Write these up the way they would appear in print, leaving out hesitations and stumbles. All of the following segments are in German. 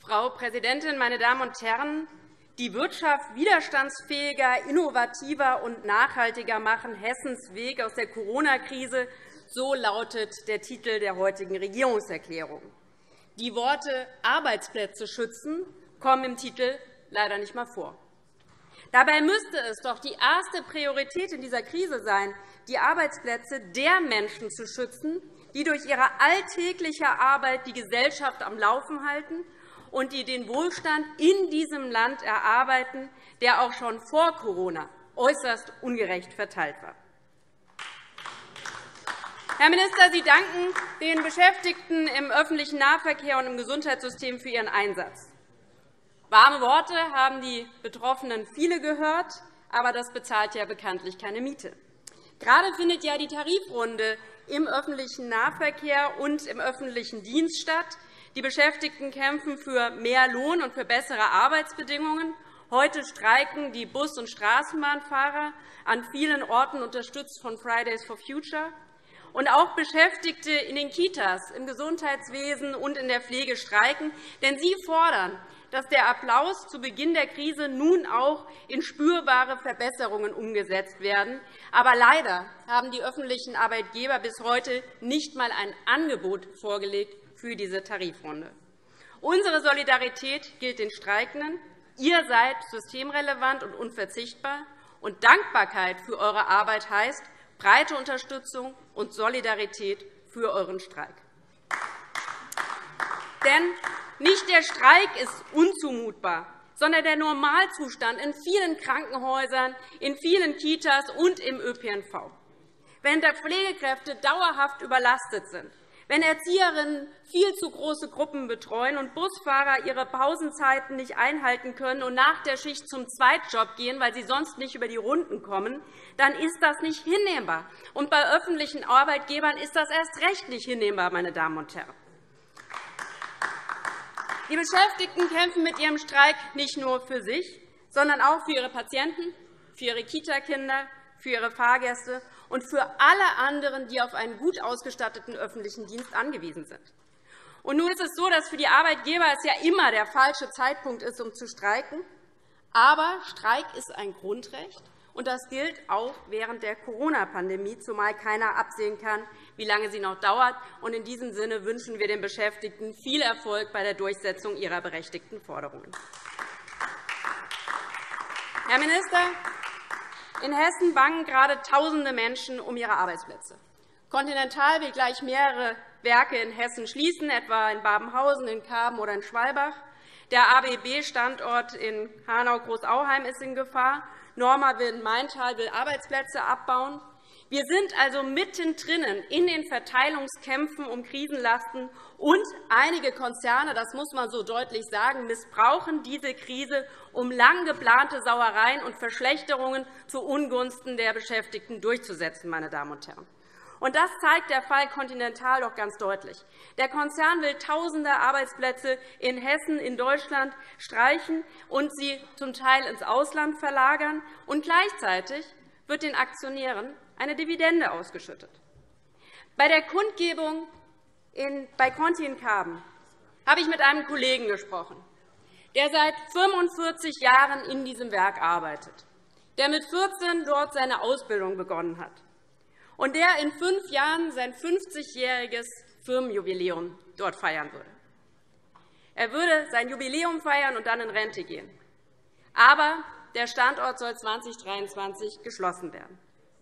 Frau Präsidentin, meine Damen und Herren! Die Wirtschaft widerstandsfähiger, innovativer und nachhaltiger machen, Hessens Weg aus der Corona-Krise, so lautet der Titel der heutigen Regierungserklärung. Die Worte Arbeitsplätze schützen kommen im Titel leider nicht einmal vor. Dabei müsste es doch die erste Priorität in dieser Krise sein, die Arbeitsplätze der Menschen zu schützen, die durch ihre alltägliche Arbeit die Gesellschaft am Laufen halten und die den Wohlstand in diesem Land erarbeiten, der auch schon vor Corona äußerst ungerecht verteilt war. Herr Minister, Sie danken den Beschäftigten im öffentlichen Nahverkehr und im Gesundheitssystem für ihren Einsatz. Warme Worte haben die Betroffenen viele gehört, aber das bezahlt ja bekanntlich keine Miete. Gerade findet ja die Tarifrunde im öffentlichen Nahverkehr und im öffentlichen Dienst statt. Die Beschäftigten kämpfen für mehr Lohn und für bessere Arbeitsbedingungen. Heute streiken die Bus- und Straßenbahnfahrer, an vielen Orten unterstützt von Fridays for Future. Und auch Beschäftigte in den Kitas, im Gesundheitswesen und in der Pflege streiken. Denn sie fordern, dass der Applaus zu Beginn der Krise nun auch in spürbare Verbesserungen umgesetzt werden. Aber leider haben die öffentlichen Arbeitgeber bis heute nicht einmal ein Angebot vorgelegt für diese Tarifrunde. Unsere Solidarität gilt den Streikenden. Ihr seid systemrelevant und unverzichtbar. Und Dankbarkeit für eure Arbeit heißt breite Unterstützung und Solidarität für euren Streik. Denn nicht der Streik ist unzumutbar, sondern der Normalzustand in vielen Krankenhäusern, in vielen Kitas und im ÖPNV. Wenn Pflegekräfte dauerhaft überlastet sind, wenn Erzieherinnen viel zu große Gruppen betreuen und Busfahrer ihre Pausenzeiten nicht einhalten können und nach der Schicht zum Zweitjob gehen, weil sie sonst nicht über die Runden kommen, dann ist das nicht hinnehmbar. Und bei öffentlichen Arbeitgebern ist das erst recht nicht hinnehmbar, meine Damen und Herren. Die Beschäftigten kämpfen mit ihrem Streik nicht nur für sich, sondern auch für ihre Patienten, für ihre Kitakinder, für ihre Fahrgäste und für alle anderen, die auf einen gut ausgestatteten öffentlichen Dienst angewiesen sind. Und nun ist es so, dass für die Arbeitgeber es ja immer der falsche Zeitpunkt ist, um zu streiken. Aber Streik ist ein Grundrecht, und das gilt auch während der Corona-Pandemie, zumal keiner absehen kann, wie lange sie noch dauert. Und in diesem Sinne wünschen wir den Beschäftigten viel Erfolg bei der Durchsetzung ihrer berechtigten Forderungen. Herr Minister, in Hessen bangen gerade Tausende Menschen um ihre Arbeitsplätze. Continental will gleich mehrere Werke in Hessen schließen, etwa in Babenhausen, in Karben oder in Schwalbach. Der ABB-Standort in Hanau-Großauheim ist in Gefahr. Norma in Maintal will Arbeitsplätze abbauen. Wir sind also mittendrin in den Verteilungskämpfen um Krisenlasten, und einige Konzerne, das muss man so deutlich sagen, missbrauchen diese Krise, um lang geplante Sauereien und Verschlechterungen zu Ungunsten der Beschäftigten durchzusetzen. Meine Damen und Herren. Und das zeigt der Fall Continental doch ganz deutlich. Der Konzern will Tausende Arbeitsplätze in Hessen, in Deutschland streichen und sie zum Teil ins Ausland verlagern. Und gleichzeitig wird den Aktionären eine Dividende ausgeschüttet. Bei der Kundgebung bei Conti in Karben habe ich mit einem Kollegen gesprochen, der seit 45 Jahren in diesem Werk arbeitet, der mit 14 dort seine Ausbildung begonnen hat und der in 5 Jahren sein 50-jähriges Firmenjubiläum dort feiern würde. Er würde sein Jubiläum feiern und dann in Rente gehen. Aber der Standort soll 2023 geschlossen werden.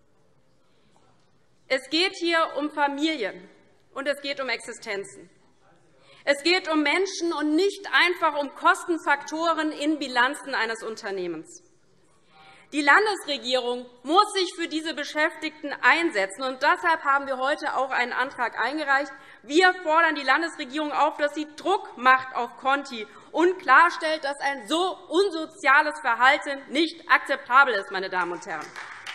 Es geht hier um Familien, und es geht um Existenzen. Es geht um Menschen und nicht einfach um Kostenfaktoren in Bilanzen eines Unternehmens. Die Landesregierung muss sich für diese Beschäftigten einsetzen. Und deshalb haben wir heute auch einen Antrag eingereicht. Wir fordern die Landesregierung auf, dass sie Druck macht auf Conti und klarstellt, dass ein so unsoziales Verhalten nicht akzeptabel ist. Meine Damen und Herren.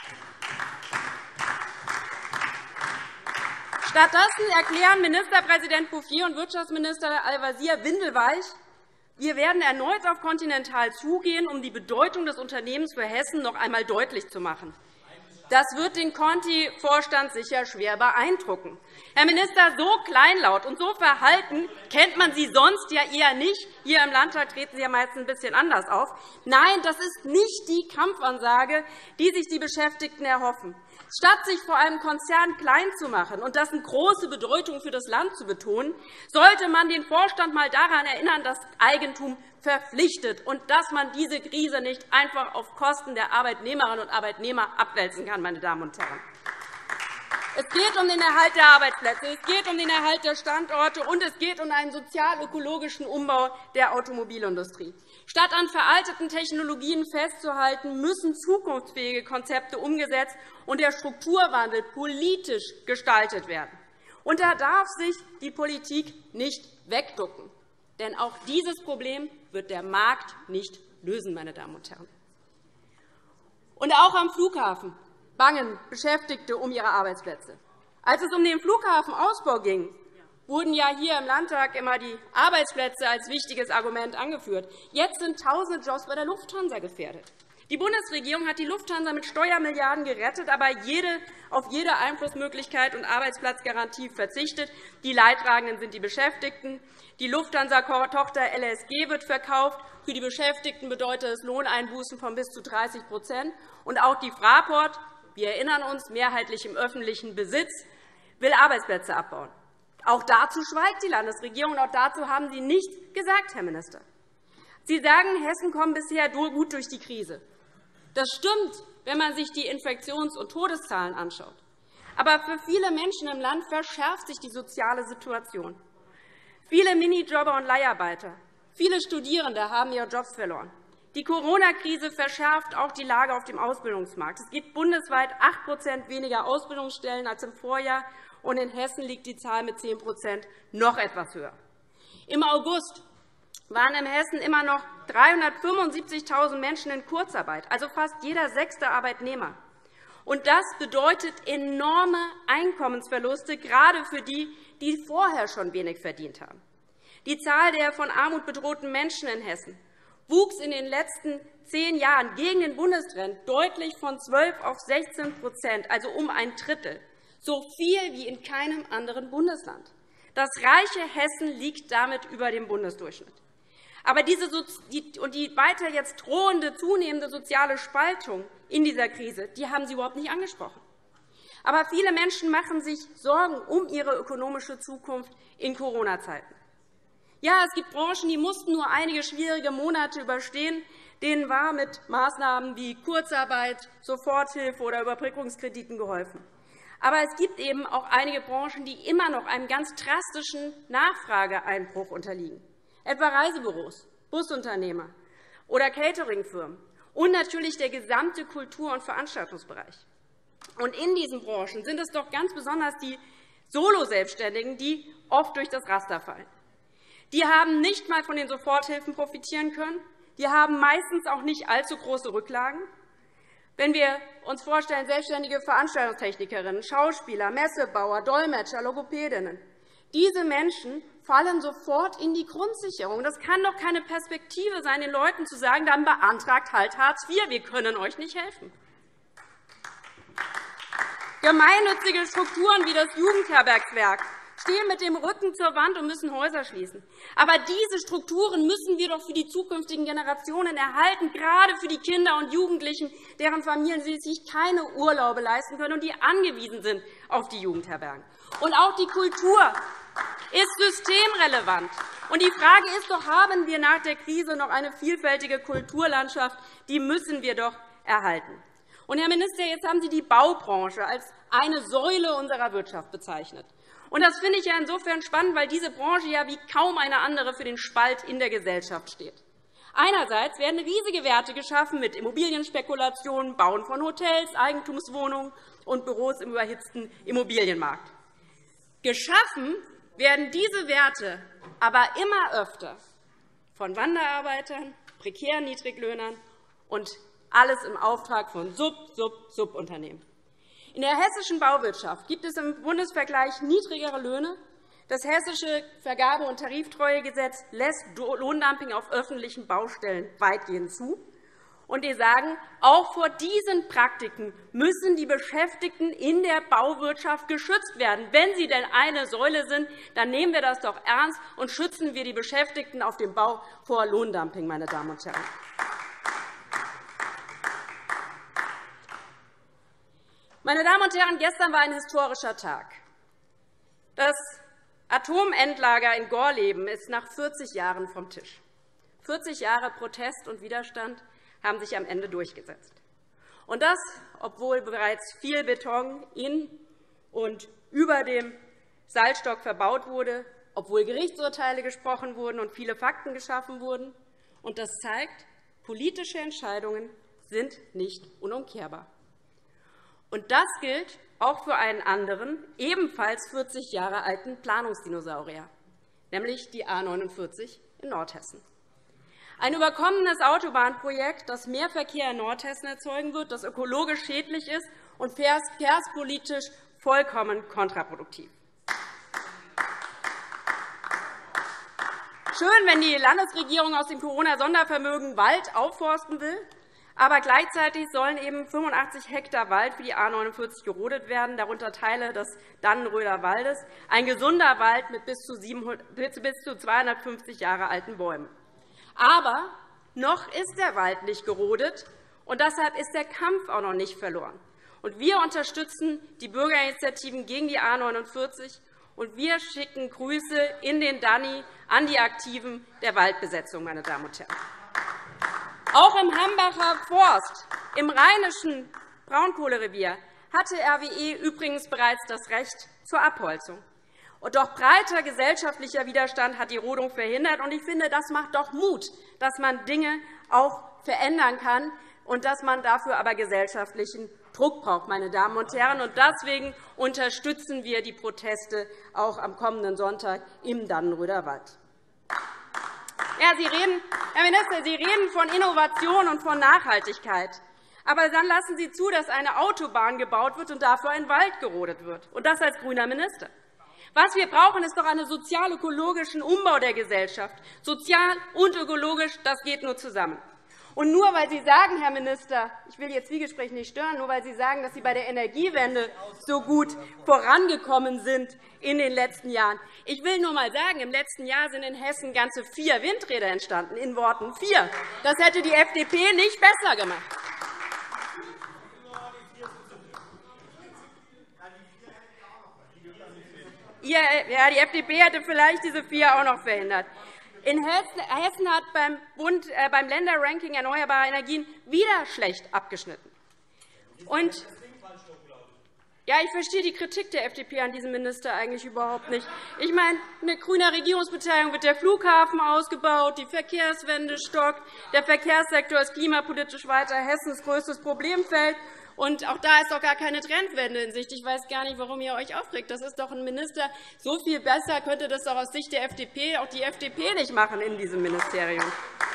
Stattdessen erklären Ministerpräsident Bouffier und Wirtschaftsminister Al-Wazir windelweich, wir werden erneut auf Continental zugehen, um die Bedeutung des Unternehmens für Hessen noch einmal deutlich zu machen. Das wird den Conti-Vorstand sicher schwer beeindrucken. Herr Minister, so kleinlaut und so verhalten kennt man Sie sonst ja eher nicht. Hier im Landtag treten Sie ja meist ein bisschen anders auf. Nein, das ist nicht die Kampfansage, die sich die Beschäftigten erhoffen. Statt sich vor einem Konzern klein zu machen und dessen große Bedeutung für das Land zu betonen, sollte man den Vorstand einmal daran erinnern, dass Eigentum verpflichtet und dass man diese Krise nicht einfach auf Kosten der Arbeitnehmerinnen und Arbeitnehmer abwälzen kann. Meine Damen und Herren. Es geht um den Erhalt der Arbeitsplätze, es geht um den Erhalt der Standorte, und es geht um einen sozial-ökologischen Umbau der Automobilindustrie. Statt an veralteten Technologien festzuhalten, müssen zukunftsfähige Konzepte umgesetzt und der Strukturwandel politisch gestaltet werden. Und da darf sich die Politik nicht wegducken. Denn auch dieses Problem wird der Markt nicht lösen, meine Damen und Herren. Und auch am Flughafen bangen Beschäftigte um ihre Arbeitsplätze. Als es um den Flughafenausbau ging, wurden ja hier im Landtag immer die Arbeitsplätze als wichtiges Argument angeführt. Jetzt sind tausende Jobs bei der Lufthansa gefährdet. Die Bundesregierung hat die Lufthansa mit Steuermilliarden gerettet, aber auf jede Einflussmöglichkeit und Arbeitsplatzgarantie verzichtet. Die Leidtragenden sind die Beschäftigten. Die Lufthansa-Tochter LSG wird verkauft. Für die Beschäftigten bedeutet es Lohneinbußen von bis zu 30 %. Und auch die Fraport, wir erinnern uns, mehrheitlich im öffentlichen Besitz, will Arbeitsplätze abbauen. Auch dazu schweigt die Landesregierung, und auch dazu haben Sie nichts gesagt, Herr Minister. Sie sagen, Hessen kommt bisher gut durch die Krise. Das stimmt, wenn man sich die Infektions- und Todeszahlen anschaut. Aber für viele Menschen im Land verschärft sich die soziale Situation. Viele Minijobber und Leiharbeiter, viele Studierende haben ihre Jobs verloren. Die Corona-Krise verschärft auch die Lage auf dem Ausbildungsmarkt. Es gibt bundesweit 8 % weniger Ausbildungsstellen als im Vorjahr, und in Hessen liegt die Zahl mit 10 % noch etwas höher. Im August waren in Hessen immer noch 375.000 Menschen in Kurzarbeit, also fast jeder sechste Arbeitnehmer. Und das bedeutet enorme Einkommensverluste, gerade für die, die vorher schon wenig verdient haben. Die Zahl der von Armut bedrohten Menschen in Hessen wuchs in den letzten 10 Jahren gegen den Bundestrend deutlich von 12 auf 16 %, also um ein Drittel, so viel wie in keinem anderen Bundesland. Das reiche Hessen liegt damit über dem Bundesdurchschnitt. Aber die weiter jetzt drohende, zunehmende soziale Spaltung in dieser Krise, die haben Sie überhaupt nicht angesprochen. Aber viele Menschen machen sich Sorgen um ihre ökonomische Zukunft in Corona-Zeiten. Ja, es gibt Branchen, die mussten nur einige schwierige Monate überstehen. Denen war mit Maßnahmen wie Kurzarbeit, Soforthilfe oder Überbrückungskrediten geholfen. Aber es gibt eben auch einige Branchen, die immer noch einem ganz drastischen Nachfrageeinbruch unterliegen, etwa Reisebüros, Busunternehmer oder Cateringfirmen und natürlich der gesamte Kultur- und Veranstaltungsbereich. Und in diesen Branchen sind es doch ganz besonders die Soloselbstständigen, die oft durch das Raster fallen. Die haben nicht einmal von den Soforthilfen profitieren können. Die haben meistens auch nicht allzu große Rücklagen. Wenn wir uns vorstellen, selbstständige Veranstaltungstechnikerinnen, Schauspieler, Messebauer, Dolmetscher, Logopädinnen, diese Menschen fallen sofort in die Grundsicherung. Das kann doch keine Perspektive sein, den Leuten zu sagen, dann beantragt halt Hartz IV, wir können euch nicht helfen. Gemeinnützige Strukturen wie das Jugendherbergswerk stehen mit dem Rücken zur Wand und müssen Häuser schließen. Aber diese Strukturen müssen wir doch für die zukünftigen Generationen erhalten, gerade für die Kinder und Jugendlichen, deren Familien sich keine Urlaube leisten können und die angewiesen sind auf die Jugendherbergen. Und auch die Kultur ist systemrelevant. Und die Frage ist doch, haben wir nach der Krise noch eine vielfältige Kulturlandschaft? Die müssen wir doch erhalten. Und, Herr Minister, jetzt haben Sie die Baubranche als eine Säule unserer Wirtschaft bezeichnet. Und das finde ich ja insofern spannend, weil diese Branche ja wie kaum eine andere für den Spalt in der Gesellschaft steht. Einerseits werden riesige Werte geschaffen mit Immobilienspekulationen, Bauen von Hotels, Eigentumswohnungen und Büros im überhitzten Immobilienmarkt. Geschaffen werden diese Werte aber immer öfter von Wanderarbeitern, prekären Niedriglöhnern und alles im Auftrag von Subunternehmen. In der hessischen Bauwirtschaft gibt es im Bundesvergleich niedrigere Löhne. Das Hessische Vergabe- und Tariftreuegesetz lässt Lohndumping auf öffentlichen Baustellen weitgehend zu. Und die sagen, auch vor diesen Praktiken müssen die Beschäftigten in der Bauwirtschaft geschützt werden. Wenn sie denn eine Säule sind, dann nehmen wir das doch ernst und schützen wir die Beschäftigten auf dem Bau vor Lohndumping, meine Damen und Herren. Meine Damen und Herren, gestern war ein historischer Tag. Das Atomendlager in Gorleben ist nach 40 Jahren vom Tisch. 40 Jahre Protest und Widerstand haben sich am Ende durchgesetzt. Und das, obwohl bereits viel Beton in und über dem Salzstock verbaut wurde, obwohl Gerichtsurteile gesprochen wurden und viele Fakten geschaffen wurden. Und das zeigt, politische Entscheidungen sind nicht unumkehrbar. Und das gilt auch für einen anderen, ebenfalls 40 Jahre alten Planungsdinosaurier, nämlich die A 49 in Nordhessen. Ein überkommenes Autobahnprojekt, das mehr Verkehr in Nordhessen erzeugen wird, das ökologisch schädlich ist und verkehrspolitisch vollkommen kontraproduktiv. Schön, wenn die Landesregierung aus dem Corona-Sondervermögen Wald aufforsten will, aber gleichzeitig sollen eben 85 Hektar Wald für die A 49 gerodet werden, darunter Teile des Dannenröder Waldes, ein gesunder Wald mit bis zu 250 Jahre alten Bäumen. Aber noch ist der Wald nicht gerodet, und deshalb ist der Kampf auch noch nicht verloren. Und wir unterstützen die Bürgerinitiativen gegen die A 49, und wir schicken Grüße in den Danny an die Aktiven der Waldbesetzung, meine Damen und Herren. Auch im Hambacher Forst, im rheinischen Braunkohlerevier, hatte RWE übrigens bereits das Recht zur Abholzung. Doch breiter gesellschaftlicher Widerstand hat die Rodung verhindert. Ich finde, das macht doch Mut, dass man Dinge auch verändern kann und dass man dafür aber gesellschaftlichen Druck braucht, meine Damen und Herren. Deswegen unterstützen wir die Proteste auch am kommenden Sonntag im Dannenröder Wald. Ja, Herr Minister, Sie reden von Innovation und von Nachhaltigkeit. Aber dann lassen Sie zu, dass eine Autobahn gebaut wird und dafür ein Wald gerodet wird, und das als grüner Minister. Was wir brauchen, ist doch einen sozial-ökologischen Umbau der Gesellschaft. Sozial und ökologisch, das geht nur zusammen. Und nur weil Sie sagen, Herr Minister, ich will Ihr Zwiegespräch nicht stören, nur weil Sie sagen, dass Sie bei der Energiewende so gut vorangekommen sind in den letzten Jahren. Ich will nur einmal sagen, im letzten Jahr sind in Hessen ganze 4 Windräder entstanden, in Worten 4. Das hätte die FDP nicht besser gemacht. Ja, die FDP hätte vielleicht diese 4 auch noch verhindert. In Hessen hat beim Länderranking erneuerbarer Energien wieder schlecht abgeschnitten. Und ja, ich verstehe die Kritik der FDP an diesem Minister eigentlich überhaupt nicht. Ich meine, mit grüner Regierungsbeteiligung wird der Flughafen ausgebaut, die Verkehrswende stockt, der Verkehrssektor ist klimapolitisch weiter Hessens größtes Problemfeld. Und auch da ist doch gar keine Trendwende in Sicht. Ich weiß gar nicht, warum ihr euch aufregt. Das ist doch ein Minister. So viel besser könnte das doch aus Sicht der FDP auch die FDP nicht machen in diesem Ministerium.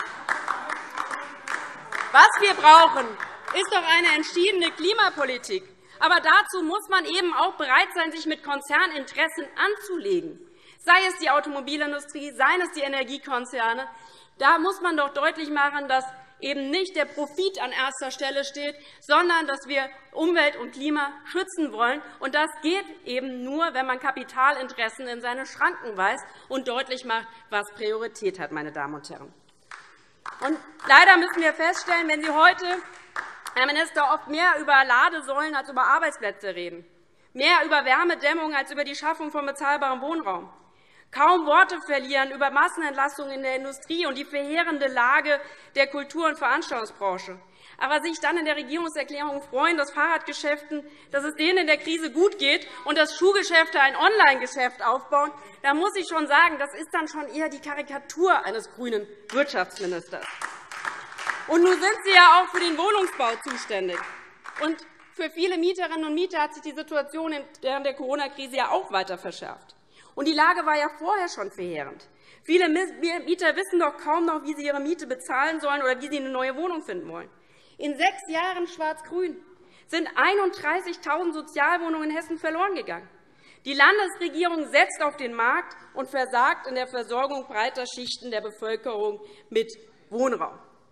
Was wir brauchen, ist doch eine entschiedene Klimapolitik. Aber dazu muss man eben auch bereit sein, sich mit Konzerninteressen anzulegen. Sei es die Automobilindustrie, seien es die Energiekonzerne. Da muss man doch deutlich machen, dass eben nicht der Profit an erster Stelle steht, sondern dass wir Umwelt und Klima schützen wollen. Und das geht eben nur, wenn man Kapitalinteressen in seine Schranken weist und deutlich macht, was Priorität hat, meine Damen und Herren. Und leider müssen wir feststellen, wenn Sie heute, Herr Minister, oft mehr über Ladesäulen als über Arbeitsplätze reden, mehr über Wärmedämmung als über die Schaffung von bezahlbarem Wohnraum, kaum Worte verlieren über Massenentlassungen in der Industrie und die verheerende Lage der Kultur- und Veranstaltungsbranche, aber sich dann in der Regierungserklärung freuen, dass Fahrradgeschäften, dass es denen in der Krise gut geht und dass Schuhgeschäfte ein Online-Geschäft aufbauen, da muss ich schon sagen, das ist dann schon eher die Karikatur eines grünen Wirtschaftsministers. Und nun sind Sie ja auch für den Wohnungsbau zuständig. Und für viele Mieterinnen und Mieter hat sich die Situation während der Corona-Krise ja auch weiter verschärft. Und die Lage war ja vorher schon verheerend. Viele Mieter wissen doch kaum noch, wie sie ihre Miete bezahlen sollen oder wie sie eine neue Wohnung finden wollen. In 6 Jahren Schwarz-Grün sind 31.000 Sozialwohnungen in Hessen verloren gegangen. Die Landesregierung setzt auf den Markt und versagt in der Versorgung breiter Schichten der Bevölkerung mit Wohnraum.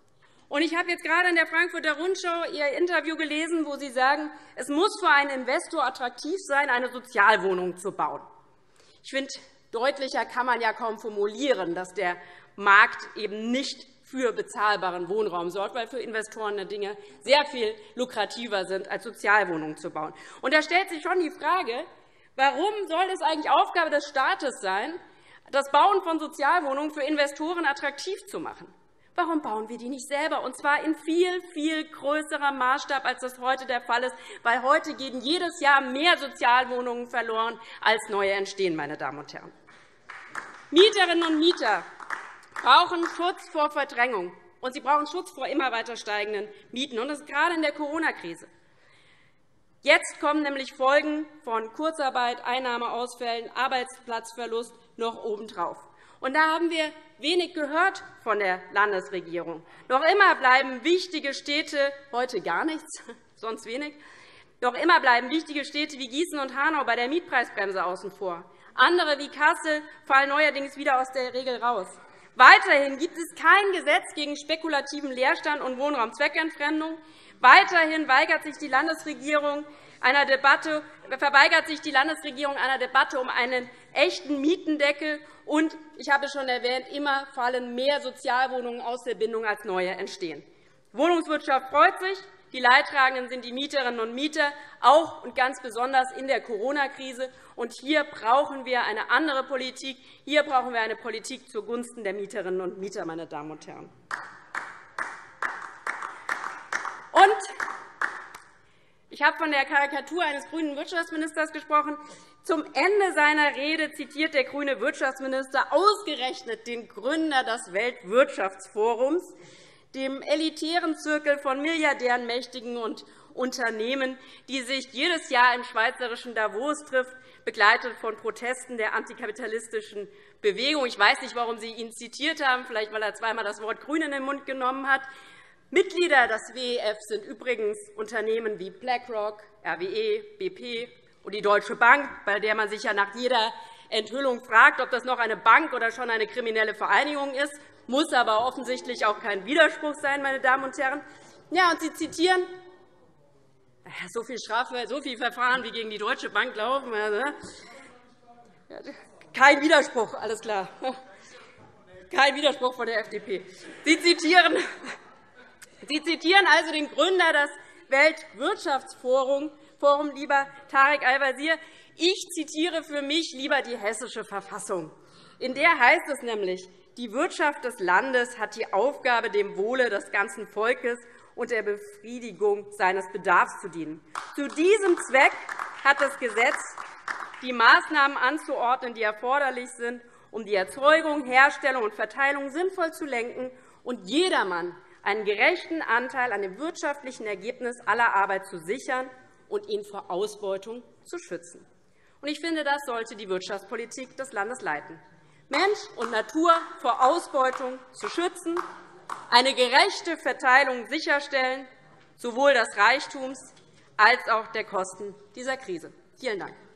Ich habe jetzt gerade in der Frankfurter Rundschau Ihr Interview gelesen, wo Sie sagen, es muss für einen Investor attraktiv sein, eine Sozialwohnung zu bauen. Ich finde, deutlicher kann man ja kaum formulieren, dass der Markt eben nicht für bezahlbaren Wohnraum sorgt, weil für Investoren Dinge sehr viel lukrativer sind, als Sozialwohnungen zu bauen. Und da stellt sich schon die Frage, warum soll es eigentlich Aufgabe des Staates sein, das Bauen von Sozialwohnungen für Investoren attraktiv zu machen? Warum bauen wir die nicht selber, und zwar in viel, viel größerem Maßstab, als das heute der Fall ist? Weil heute gehen jedes Jahr mehr Sozialwohnungen verloren, als neue entstehen, meine Damen und Herren. Mieterinnen und Mieter brauchen Schutz vor Verdrängung, und sie brauchen Schutz vor immer weiter steigenden Mieten. Und das ist gerade in der Corona-Krise. Jetzt kommen nämlich Folgen von Kurzarbeit, Einnahmeausfällen, Arbeitsplatzverlust noch obendrauf. Und da haben wir wenig gehört von der Landesregierung. Noch immer bleiben wichtige Städte, heute gar nichts, sonst wenig, noch immer bleiben wichtige Städte wie Gießen und Hanau bei der Mietpreisbremse außen vor. Andere wie Kassel fallen neuerdings wieder aus der Regel raus. Weiterhin gibt es kein Gesetz gegen spekulativen Leerstand und Wohnraumzweckentfremdung. Weiterhin verweigert sich die Landesregierung einer Debatte um einen echten Mietendeckel. Und ich habe es schon erwähnt, immer fallen mehr Sozialwohnungen aus der Bindung, als neue entstehen. Die Wohnungswirtschaft freut sich. Die Leidtragenden sind die Mieterinnen und Mieter, auch und ganz besonders in der Corona-Krise. Und hier brauchen wir eine andere Politik. Hier brauchen wir eine Politik zugunsten der Mieterinnen und Mieter, meine Damen und Herren. Ich habe von der Karikatur eines grünen Wirtschaftsministers gesprochen. Zum Ende seiner Rede zitiert der grüne Wirtschaftsminister ausgerechnet den Gründer des Weltwirtschaftsforums, dem elitären Zirkel von Milliardären, Mächtigen und Unternehmen, die sich jedes Jahr im schweizerischen Davos trifft, begleitet von Protesten der antikapitalistischen Bewegung. Ich weiß nicht, warum Sie ihn zitiert haben, vielleicht weil er zweimal das Wort Grün in den Mund genommen hat. Mitglieder des WEF sind übrigens Unternehmen wie BlackRock, RWE, BP und die Deutsche Bank, bei der man sich ja nach jeder Enthüllung fragt, ob das noch eine Bank oder schon eine kriminelle Vereinigung ist. Muss aber offensichtlich auch kein Widerspruch sein, meine Damen und Herren. Ja, und Sie zitieren, so viel Strafe, so viele Verfahren, wie gegen die Deutsche Bank laufen. Kein Widerspruch, alles klar. Kein Widerspruch von der FDP. Sie zitieren also den Gründer des Weltwirtschaftsforums, lieber Tarek Al-Wazir. Ich zitiere für mich lieber die Hessische Verfassung. In der heißt es nämlich, die Wirtschaft des Landes hat die Aufgabe, dem Wohle des ganzen Volkes und der Befriedigung seines Bedarfs zu dienen. Zu diesem Zweck hat das Gesetz die Maßnahmen anzuordnen, die erforderlich sind, um die Erzeugung, Herstellung und Verteilung sinnvoll zu lenken und jedermann einen gerechten Anteil an dem wirtschaftlichen Ergebnis aller Arbeit zu sichern und ihn vor Ausbeutung zu schützen. Ich finde, das sollte die Wirtschaftspolitik des Landes leiten. Mensch und Natur vor Ausbeutung zu schützen, eine gerechte Verteilung sicherstellen, sowohl des Reichtums als auch der Kosten dieser Krise. Vielen Dank.